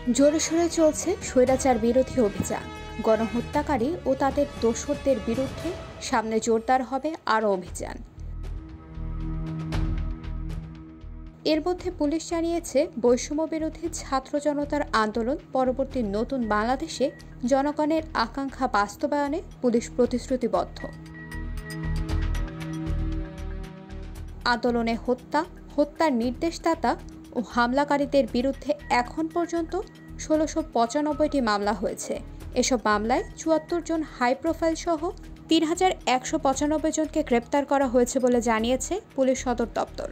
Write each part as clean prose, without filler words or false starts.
জোরে সোরে চলছে স্বৈরাচার বিরোধী অভিযান। গণহত্যাকারী ও তাদের দোসরদের বিরুদ্ধে সামনে জোরদার হবে আরও অভিযান। এর মধ্যে পুলিশ জানিয়েছে, বৈষম্য বিরোধী ছাত্র জনতার আন্দোলন পরবর্তী নতুন বাংলাদেশে জনগণের আকাঙ্ক্ষা বাস্তবায়নে পুলিশ প্রতিশ্রুতিবদ্ধ। আন্দোলনে হত্যার নির্দেশদাতা ও হামলাকারীদের বিরুদ্ধে এখন পর্যন্ত ১৬৯৫টি মামলা হয়েছে। এসব মামলায় ৭৪ জন হাই প্রোফাইল সহ ৩,১৯৫ জনকে গ্রেপ্তার করা হয়েছে বলে জানিয়েছে পুলিশ সদর দপ্তর।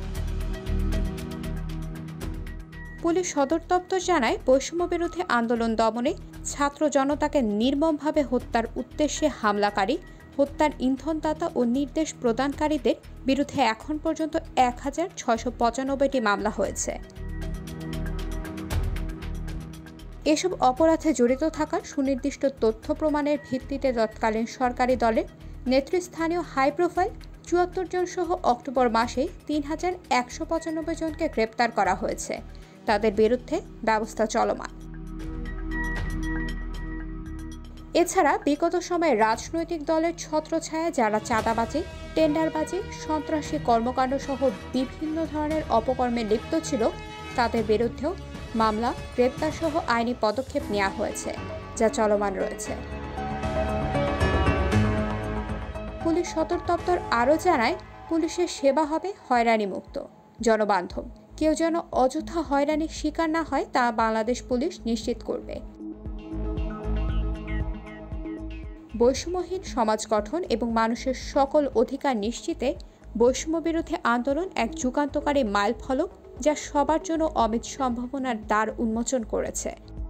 পুলিশ সদর দপ্তর জানায়, বৈষম্য বিরোধী আন্দোলন দমনে ছাত্র জনতাকে নির্মমভাবে হত্যার উদ্দেশ্যে হামলাকারী, হত্যার ইন্ধনদাতা ও নির্দেশ প্রদানকারীদের বিরুদ্ধে এখন পর্যন্ত ১,৬৯৫টি মামলা হয়েছে। এসব অপরাধে জড়িত থাকার সুনির্দিষ্ট তথ্য প্রমাণের ভিত্তিতে তৎকালীন সরকারি দলের নেতৃস্থানীয় হাই প্রোফাইল ৭৪ জন সহ অক্টোবর মাসে ৩,১৯৫ জনকে গ্রেপ্তার করা হয়েছে। তাদের বিরুদ্ধে ব্যবস্থা চলমান। এছাড়া বিগত সময়ে রাজনৈতিক দলের ছত্রছায়ায় যারা চাঁদাবাজি, টেন্ডারবাজি, সন্ত্রাসী কর্মকাণ্ড সহ বিভিন্ন ধরনের অপকর্মে লিপ্ত ছিল, তাদের বিরুদ্ধেও মামলা, গ্রেপ্তার সহ আইনি পদক্ষেপ নেওয়া হয়েছে, যা চলমান রয়েছে। পুলিশ সদর দপ্তর আরও জানায়, পুলিশের সেবা হবে হয়রানিমুক্ত, জনবান্ধব। কেউ যেন অযথা হয়রানির শিকার না হয় তা বাংলাদেশ পুলিশ নিশ্চিত করবে। বৈষম্যহীন সমাজ গঠন এবং মানুষের সকল অধিকার নিশ্চিতে বৈষম্য বিরোধী আন্দোলন এক যুগান্তকারী মাইলফলক, যা সবার জন্য অমিত সম্ভাবনার দ্বার উন্মোচন করেছে।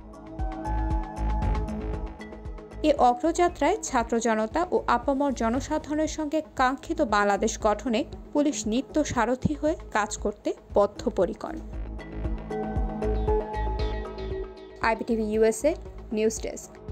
এ অগ্রযাত্রায় ছাত্র জনতা ও আপামর জনসাধারণের সঙ্গে কাঙ্ক্ষিত বাংলাদেশ গঠনে পুলিশ নিত্য সারথি হয়ে কাজ করতে বদ্ধপরিকর। IBTV USA news desk.